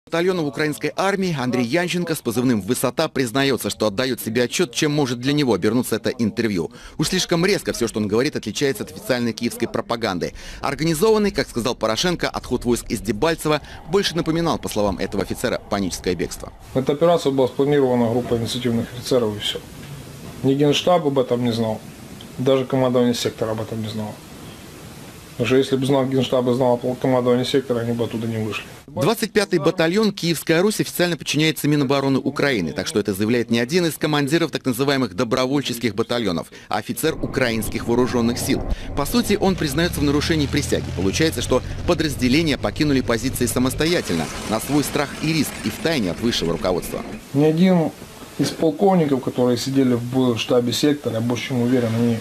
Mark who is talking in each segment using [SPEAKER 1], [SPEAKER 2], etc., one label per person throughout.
[SPEAKER 1] Батальонов украинской армии Андрей Янченко с позывным «Высота» признается, что отдает себе отчет, чем может для него обернуться это интервью. Уж слишком резко все, что он говорит, отличается от официальной киевской пропаганды. Организованный, как сказал Порошенко, отход войск из Дебальцева больше напоминал, по словам этого офицера, паническое бегство.
[SPEAKER 2] Эта операция была спланирована группой инициативных офицеров и все. Ни Генштаб об этом не знал, даже командование сектора об этом не знало. Потому что если бы знал Генштаб и знал командование сектора, они бы оттуда не вышли.
[SPEAKER 1] 25-й батальон «Киевская Русь» официально подчиняется Минобороны Украины, так что это заявляет не один из командиров так называемых добровольческих батальонов, а офицер украинских вооруженных сил. По сути, он признается в нарушении присяги. Получается, что подразделения покинули позиции самостоятельно, на свой страх и риск, и втайне от высшего руководства.
[SPEAKER 2] Ни один из полковников, которые сидели в штабе сектора, я больше чем уверен, они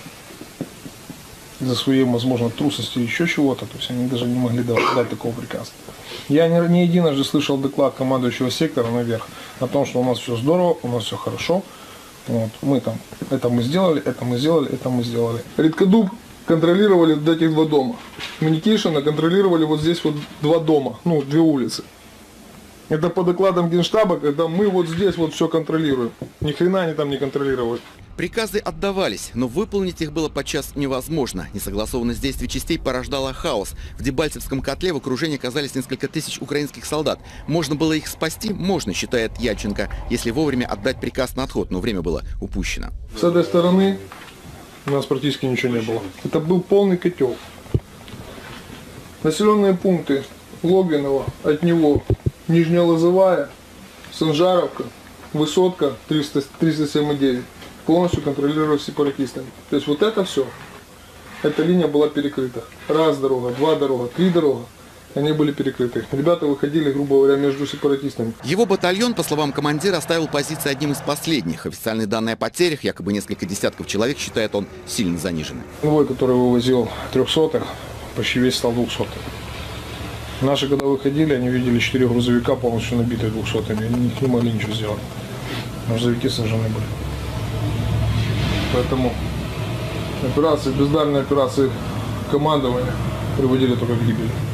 [SPEAKER 2] из-за своей, возможно, трусости или еще чего-то, то есть они даже не могли дать такого приказа. Я не единожды слышал доклад командующего сектора наверх о том, что у нас все здорово, у нас все хорошо. Вот, мы там, это мы сделали, это мы сделали, это мы сделали. Редкодуб контролировали вот этих два дома. Муникейшена контролировали вот здесь вот два дома, ну, две улицы. Это по докладам Генштаба, когда мы вот здесь вот все контролируем. Ни хрена они там не контролировали.
[SPEAKER 1] Приказы отдавались, но выполнить их было подчас невозможно. Несогласованность действий частей порождала хаос. В Дебальцевском котле в окружении оказались несколько тысяч украинских солдат. Можно было их спасти? Можно, считает Янченко, если вовремя отдать приказ на отход, но время было упущено.
[SPEAKER 2] С этой стороны у нас практически ничего не было. Это был полный котел. Населенные пункты Логвиново, от него Нижняя Лозовая, Санжаровка, Высотка 307,9. Полностью контролировали сепаратистами. То есть вот это все, эта линия была перекрыта. Раз дорога, два дорога, три дорога, они были перекрыты. Ребята выходили, грубо говоря, между сепаратистами.
[SPEAKER 1] Его батальон, по словам командира, оставил позиции одним из последних. Официальные данные о потерях, якобы несколько десятков человек, считает он сильно занижены.
[SPEAKER 2] Конвой, который вывозил 300-х, почти весь стал 200-м. Наши, когда выходили, они видели 4 грузовика полностью набитые 200-ми. Они не могли ничего сделать. Грузовики сожжены были. Поэтому операции, бездарные операции командования приводили только к гибели.